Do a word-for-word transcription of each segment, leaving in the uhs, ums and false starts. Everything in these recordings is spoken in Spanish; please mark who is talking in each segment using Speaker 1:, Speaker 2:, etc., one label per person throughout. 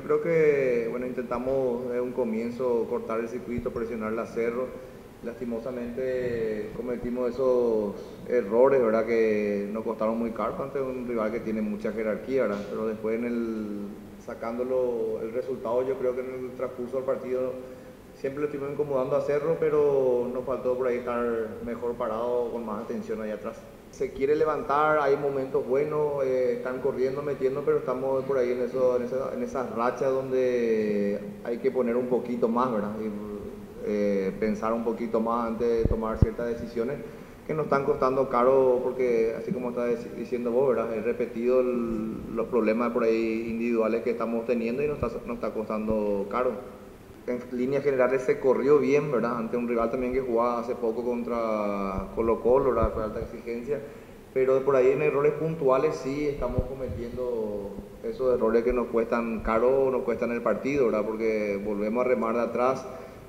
Speaker 1: yo creo que, bueno, intentamos desde un comienzo cortar el circuito, presionar a Cerro. Lastimosamente cometimos esos errores, ¿verdad? Que nos costaron muy caro ante un rival que tiene mucha jerarquía, ¿verdad? Pero después en el, sacándolo el resultado, yo creo que en el transcurso del partido siempre lo estuvimos incomodando a Cerro, pero nos faltó por ahí estar mejor parado, con más atención ahí atrás. Se quiere levantar, hay momentos buenos, eh, están corriendo, metiendo, pero estamos por ahí en, eso, en, esa, en esas rachas donde hay que poner un poquito más, ¿verdad? Y, eh, pensar un poquito más antes de tomar ciertas decisiones que nos están costando caro, porque así como está diciendo vos, ¿verdad? He repetido el, los problemas por ahí individuales que estamos teniendo y nos está, nos está costando caro. En líneas generales se corrió bien, ¿verdad? Ante un rival también que jugaba hace poco contra Colo Colo, ¿verdad? Fue alta exigencia, pero por ahí en errores puntuales sí estamos cometiendo esos errores que nos cuestan caro, nos cuestan el partido, ¿verdad? Porque volvemos a remar de atrás.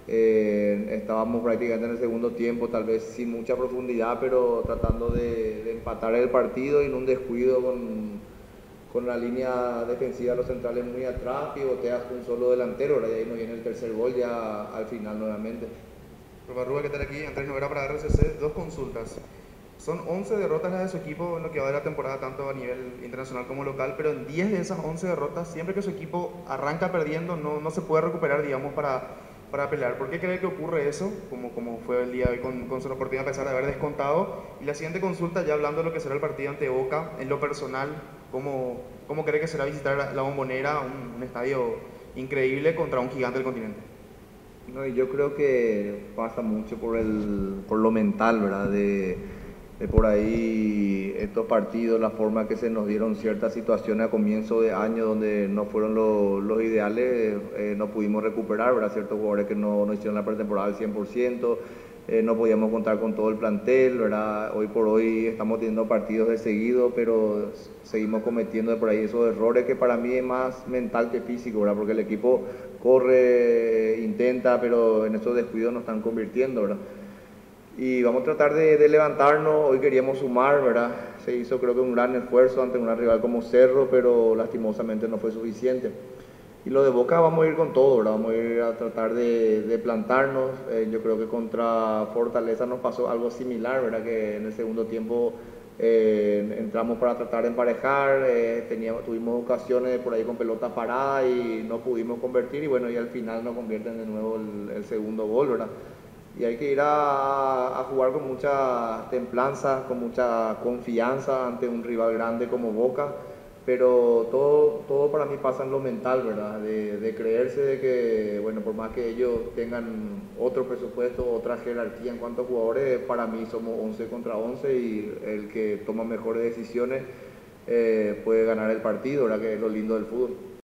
Speaker 1: Eh, estábamos prácticamente en el segundo tiempo, tal vez sin mucha profundidad, pero tratando de, de empatar el partido y en un descuido con, con la línea defensiva de los centrales muy atrás, pivoteas un solo delantero, ¿verdad? Y ahí nos viene el tercer gol ya al final nuevamente.
Speaker 2: Barruga, ¿qué tal aquí? Andrés Novera para R C C. Dos consultas. Son once derrotas las de su equipo en lo que va de la temporada, tanto a nivel internacional como local, pero en diez de esas once derrotas, siempre que su equipo arranca perdiendo, no, no se puede recuperar, digamos, para, para pelear. ¿Por qué cree que ocurre eso, como, como fue el día de hoy con, con Cerro Porteño, a pesar de haber descontado? Y la siguiente consulta, ya hablando de lo que será el partido ante Boca, en lo personal, ¿cómo, cómo cree que será visitar la, la Bombonera, un, un estadio increíble contra un gigante del continente?
Speaker 1: No, y yo creo que pasa mucho por, el, por lo mental, ¿verdad? De, de por ahí estos partidos, la forma que se nos dieron ciertas situaciones a comienzo de año donde no fueron lo, los ideales, eh, no pudimos recuperar, ¿verdad? Ciertos jugadores que no, no hicieron la pretemporada al cien por ciento, eh, no podíamos contar con todo el plantel, ¿verdad? Hoy por hoy estamos teniendo partidos de seguido, pero seguimos cometiendo de por ahí esos errores que para mí es más mental que físico, ¿verdad? Porque el equipo corre, intenta, pero en esos descuidos nos están convirtiendo, ¿verdad? Y vamos a tratar de, de levantarnos. Hoy queríamos sumar, ¿verdad? Se hizo creo que un gran esfuerzo ante una rival como Cerro, pero lastimosamente no fue suficiente. Y lo de Boca vamos a ir con todo, ¿verdad? Vamos a ir a tratar de, de plantarnos. Eh, yo creo que contra Fortaleza nos pasó algo similar, ¿verdad? Que en el segundo tiempo eh, entramos para tratar de emparejar, eh, teníamos, tuvimos ocasiones por ahí con pelota parada y no pudimos convertir, y bueno, y al final nos convierten de nuevo el, el segundo gol, ¿verdad? Y hay que ir a, a jugar con mucha templanza, con mucha confianza ante un rival grande como Boca, pero todo, todo para mí pasa en lo mental, ¿verdad? De, de creerse de que, bueno, por más que ellos tengan otro presupuesto, otra jerarquía en cuanto a jugadores, para mí somos once contra once y el que toma mejores decisiones eh, puede ganar el partido, ¿verdad? Que es lo lindo del fútbol.